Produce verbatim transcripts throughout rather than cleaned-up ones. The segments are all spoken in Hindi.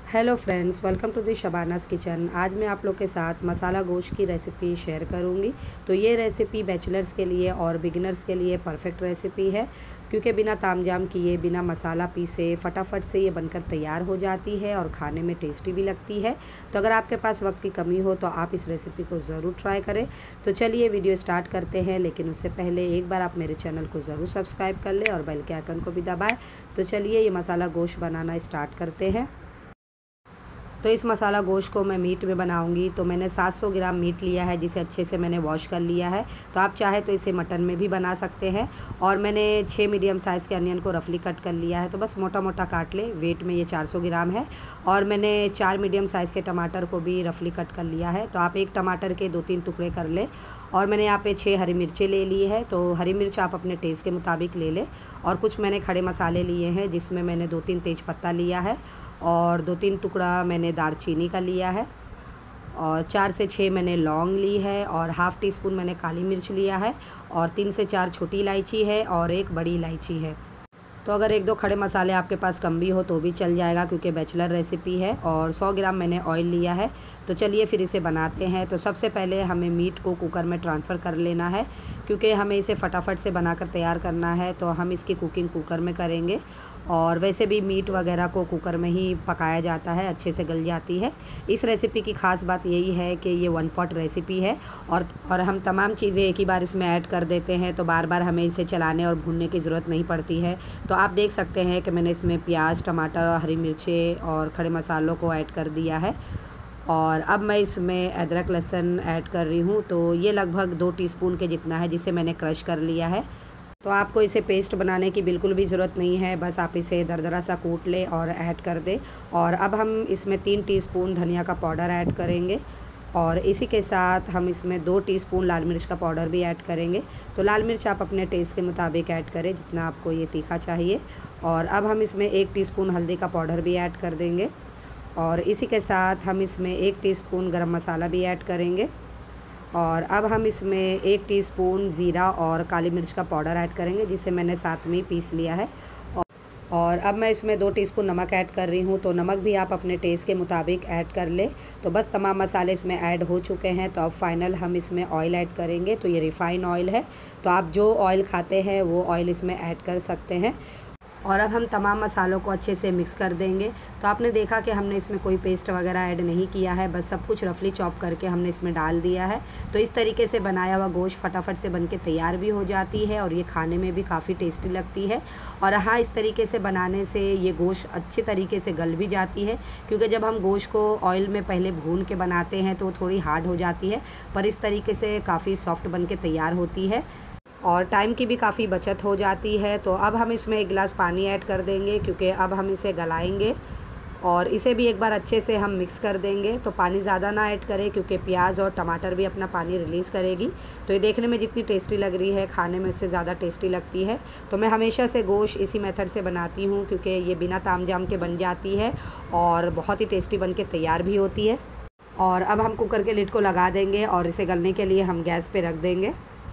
Hello friends, welcome to the Shabana's kitchen. आज मैं आप लोग के साथ मसाला गोश्त की रेसिपी शेयर करूंगी। तो ये रेसिपी बैचलर्स के लिए और बिगिनर्स के लिए परफेक्ट रेसिपी है, क्योंकि बिना तामझाम किए, बिना मसाला पीसे फटाफट से ये बनकर तैयार हो जाती है और खाने में टेस्टी भी लगती है। तो अगर आपके पास वक्त की कमी हो तो आप इस रेसिपी को ज़रूर ट्राई करें। तो चलिए वीडियो स्टार्ट करते हैं, लेकिन उससे पहले एक बार आप मेरे चैनल को ज़रूर सब्सक्राइब कर लें और बेल के आइकन को भी दबाएँ। तो चलिए ये मसाला गोश्त बनाना स्टार्ट करते हैं। तो इस मसाला गोश्त को मैं मीट में बनाऊंगी। तो मैंने सात सौ ग्राम मीट लिया है, जिसे अच्छे से मैंने वॉश कर लिया है। तो आप चाहे तो इसे मटन में भी बना सकते हैं। और मैंने छः मीडियम साइज़ के अनियन को रफली कट कर लिया है, तो बस मोटा मोटा काट ले। वेट में ये चार सौ ग्राम है। और मैंने चार मीडियम साइज़ के टमाटर को भी रफली कट कर लिया है। तो आप एक टमाटर के दो तीन टुकड़े कर ले। और मैंने यहाँ पे छः हरी मिर्चें ले ली है। तो हरी मिर्च आप अपने टेस्ट के मुताबिक ले लें। और कुछ मैंने खड़े मसाले लिए हैं, जिसमें मैंने दो तीन तेज पत्ता लिया है और दो तीन टुकड़ा मैंने दालचीनी का लिया है और चार से छः मैंने लौंग ली है और हाफ़ टी स्पून मैंने काली मिर्च लिया है और तीन से चार छोटी इलायची है और एक बड़ी इलायची है। तो अगर एक दो खड़े मसाले आपके पास कम भी हो तो भी चल जाएगा, क्योंकि बैचलर रेसिपी है। और सौ ग्राम मैंने ऑयल लिया है। तो चलिए फिर इसे बनाते हैं। तो सबसे पहले हमें मीट को कुकर में ट्रांसफ़र कर लेना है, क्योंकि हमें इसे फटाफट से बनाकर तैयार करना है। तो हम इसकी कुकिंग कुकर में करेंगे। और वैसे भी मीट वगैरह को कुकर में ही पकाया जाता है, अच्छे से गल जाती है। इस रेसिपी की ख़ास बात यही है कि ये वन पॉट रेसिपी है और और हम तमाम चीज़ें एक ही बार इसमें ऐड कर देते हैं, तो बार बार हमें इसे चलाने और भूनने की ज़रूरत नहीं पड़ती है। तो आप देख सकते हैं कि मैंने इसमें प्याज, टमाटर, हरी मिर्चें और खड़े मसालों को ऐड कर दिया है। और अब मैं इसमें अदरक लहसुन ऐड कर रही हूँ। तो ये लगभग दो टीस्पून के जितना है, जिसे मैंने क्रश कर लिया है। तो आपको इसे पेस्ट बनाने की बिल्कुल भी ज़रूरत नहीं है, बस आप इसे दरदरा सा कूट लें और ऐड कर दें। और अब हम इसमें तीन टीस्पून धनिया का पाउडर ऐड करेंगे और इसी के साथ हम इसमें दो टीस्पून लाल मिर्च का पाउडर भी ऐड करेंगे। तो लाल मिर्च आप अपने टेस्ट के मुताबिक ऐड करें, जितना आपको ये तीखा चाहिए। और अब हम इसमें एक टीस्पून हल्दी का पाउडर भी ऐड कर देंगे और इसी के साथ हम इसमें एक टीस्पून गरम मसाला भी ऐड करेंगे। और अब हम इसमें एक टीस्पून ज़ीरा और काली मिर्च का पाउडर ऐड करेंगे, जिसे मैंने साथ में पीस लिया है। और अब मैं इसमें दो टीस्पून नमक ऐड कर रही हूँ। तो नमक भी आप अपने टेस्ट के मुताबिक ऐड कर ले। तो बस तमाम मसाले इसमें ऐड हो चुके हैं। तो अब फाइनल हम इसमें ऑयल ऐड करेंगे। तो ये रिफ़ाइन ऑयल है, तो आप जो ऑयल खाते हैं वो ऑयल इसमें ऐड कर सकते हैं। और अब हम तमाम मसालों को अच्छे से मिक्स कर देंगे। तो आपने देखा कि हमने इसमें कोई पेस्ट वगैरह ऐड नहीं किया है, बस सब कुछ रफली चॉप करके हमने इसमें डाल दिया है। तो इस तरीके से बनाया हुआ गोश्त फटाफट से बनके तैयार भी हो जाती है और ये खाने में भी काफ़ी टेस्टी लगती है। और हाँ, इस तरीके से बनाने से ये गोश्त अच्छे तरीके से गल भी जाती है, क्योंकि जब हम गोश्त को ऑयल में पहले भून के बनाते हैं तो वो थोड़ी हार्ड हो जाती है, पर इस तरीके से काफ़ी सॉफ्ट बन के तैयार होती है और टाइम की भी काफ़ी बचत हो जाती है। तो अब हम इसमें एक गिलास पानी ऐड कर देंगे, क्योंकि अब हम इसे गलाएंगे और इसे भी एक बार अच्छे से हम मिक्स कर देंगे। तो पानी ज़्यादा ना ऐड करें, क्योंकि प्याज और टमाटर भी अपना पानी रिलीज़ करेगी। तो ये देखने में जितनी टेस्टी लग रही है, खाने में इससे ज़्यादा टेस्टी लगती है। तो मैं हमेशा से गोश्त इसी मेथड से बनाती हूँ, क्योंकि ये बिना तामझाम के बन जाती है और बहुत ही टेस्टी बन के तैयार भी होती है। और अब हम कुकर के लिड को लगा देंगे और इसे गलने के लिए हम गैस पर रख देंगे।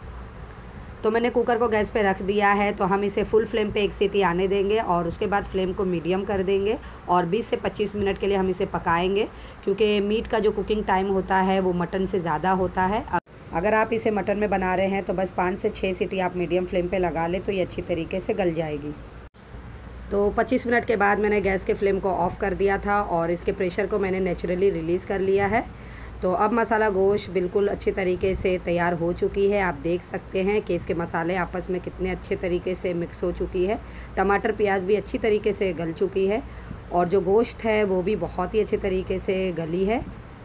तो मैंने कुकर को गैस पे रख दिया है। तो हम इसे फुल फ्लेम पे एक सीटी आने देंगे और उसके बाद फ्लेम को मीडियम कर देंगे और बीस से पच्चीस मिनट के लिए हम इसे पकाएंगे, क्योंकि मीट का जो कुकिंग टाइम होता है वो मटन से ज़्यादा होता है। अगर आप इसे मटन में बना रहे हैं तो बस पाँच से छः सीटी आप मीडियम फ्लेम पे लगा लें, तो ये अच्छी तरीके से गल जाएगी। तो पच्चीस मिनट के बाद मैंने गैस के फ्लेम को ऑफ़ कर दिया था और इसके प्रेशर को मैंने नेचुरली रिलीज़ कर लिया है। तो अब मसाला गोश्त बिल्कुल अच्छी तरीके से तैयार हो चुकी है। आप देख सकते हैं कि इसके मसाले आपस में कितने अच्छे तरीके से मिक्स हो चुकी है। टमाटर प्याज भी अच्छी तरीके से गल चुकी है और जो गोश्त है वो भी बहुत ही अच्छे तरीके से गली है।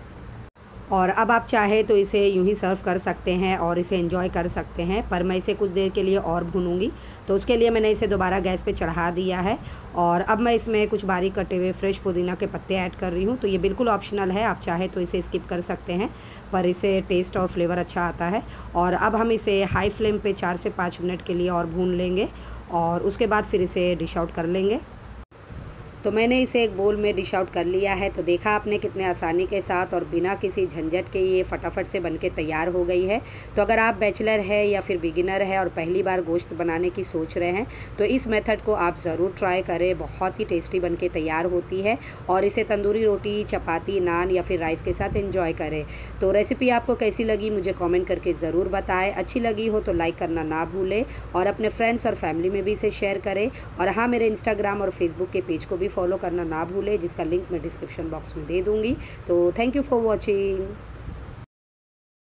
और अब आप चाहे तो इसे यूं ही सर्व कर सकते हैं और इसे एंजॉय कर सकते हैं, पर मैं इसे कुछ देर के लिए और भूनूंगी। तो उसके लिए मैंने इसे दोबारा गैस पे चढ़ा दिया है और अब मैं इसमें कुछ बारीक कटे हुए फ्रेश पुदीना के पत्ते ऐड कर रही हूँ। तो ये बिल्कुल ऑप्शनल है, आप चाहे तो इसे स्किप कर सकते हैं, पर इसे टेस्ट और फ्लेवर अच्छा आता है। और अब हम इसे हाई फ्लेम पे चार से पाँच मिनट के लिए और भून लेंगे और उसके बाद फिर इसे डिश आउट कर लेंगे। तो मैंने इसे एक बोल में डिश आउट कर लिया है। तो देखा आपने कितने आसानी के साथ और बिना किसी झंझट के ये फटाफट से बनके तैयार हो गई है। तो अगर आप बैचलर है या फिर बिगिनर है और पहली बार गोश्त बनाने की सोच रहे हैं तो इस मेथड को आप ज़रूर ट्राई करें। बहुत ही टेस्टी बनके तैयार होती है और इसे तंदूरी रोटी, चपाती, नान या फिर राइस के साथ एंजॉय करें। तो रेसिपी आपको कैसी लगी मुझे कमेंट करके ज़रूर बताएं। अच्छी लगी हो तो लाइक करना ना भूलें और अपने फ्रेंड्स और फैमिली में भी इसे शेयर करें। और हाँ, मेरे इंस्टाग्राम और फेसबुक के पेज को भी फॉलो करना ना भूलें, जिसका लिंक मैं डिस्क्रिप्शन बॉक्स में दे दूँगी। तो थैंक यू फॉर वॉचिंग।